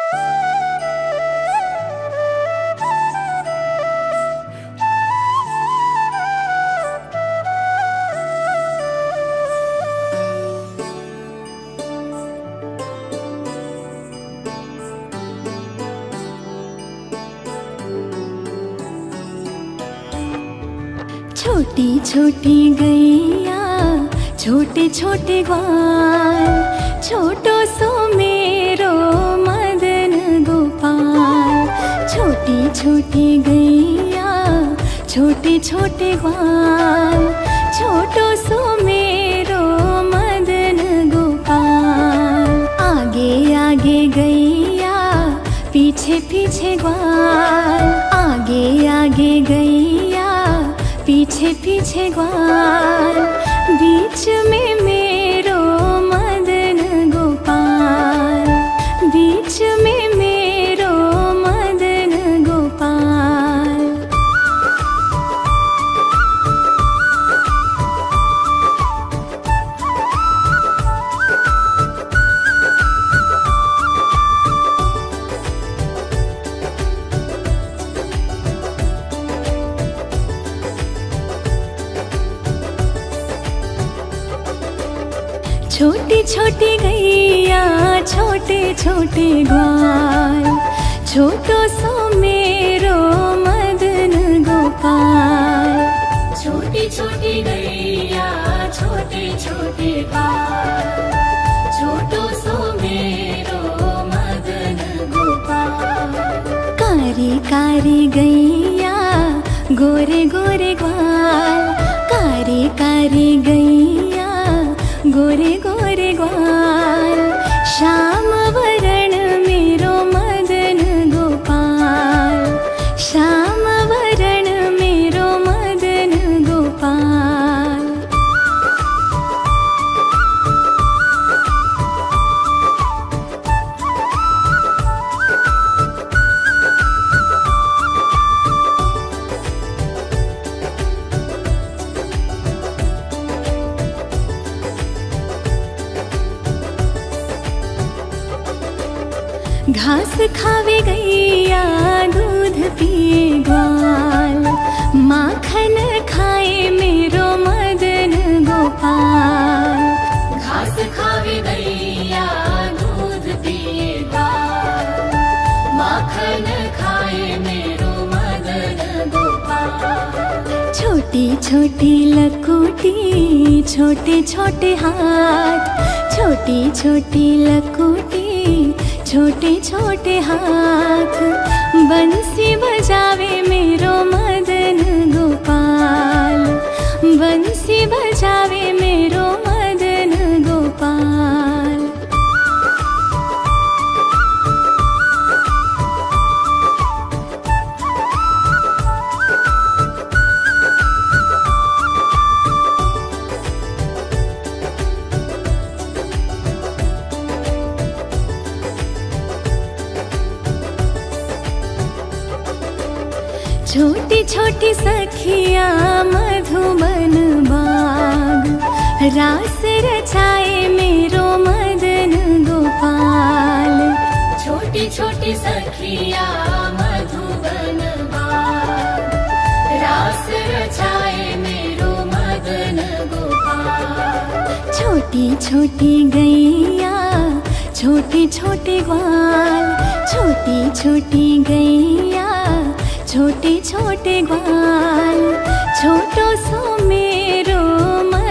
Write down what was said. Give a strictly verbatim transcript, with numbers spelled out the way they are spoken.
छोटी छोटी गैया छोटे छोटे ग्वाल, छोटो सो मेरो मदन गोपाल। छोटी छोटी गैया छोटे छोटे ग्वाल, छोटो सो मेरो मदन गोपाल। आगे आगे गैया पीछे पीछे ग्वाल, आगे आगे गैया पीछे पीछे ग्वाल। बीच में मेरो मदन गोपाल, बीच में मेरो मदन गोपाल। छोटी छोटी गैया छोटे छोटे ग्वाल, छोटो सो मेरो मदन गोपाल। छोटी छोटी गैया छोटे छोटे ग्वाल, छोटो सो मेरो मदन गोपाल। कारी कारी गैया गोरे गोरे ग्वाल, कारी कारी गैया गोरे गोरे ग्वाल। श्याम वरण मेरो मदन गोपाल, श्याम वरण मेरो मदन गोपाल। घास खावे गैया दूध पिए ग्वाल, माखन खाए मेरो मदन गोपाल। घास खावे गैया दूध पिए ग्वाल, माखन खाए मेरो मदन गोपाल। छोटी छोटी लकुटी छोटे छोटे हाथ, छोटी छोटी लकुटी छोटे छोटे हाथ। बंसी बजावे मेरो मदन गोपाल, बंसी बजावे मेरो मदन गोपाल। छोटी छोटी सखिया मधुबन बाग, रास रचाए मेरो मदन गोपाल। छोटी छोटी सखिया मधुबन बाग, रास रचाए मेरो मदन गोपाल। छोटी छोटी गैया छोटे छोटे ग्वाल, छोटी छोटी गैया छोटे छोटे ग्वाल। छोटो सो मेरो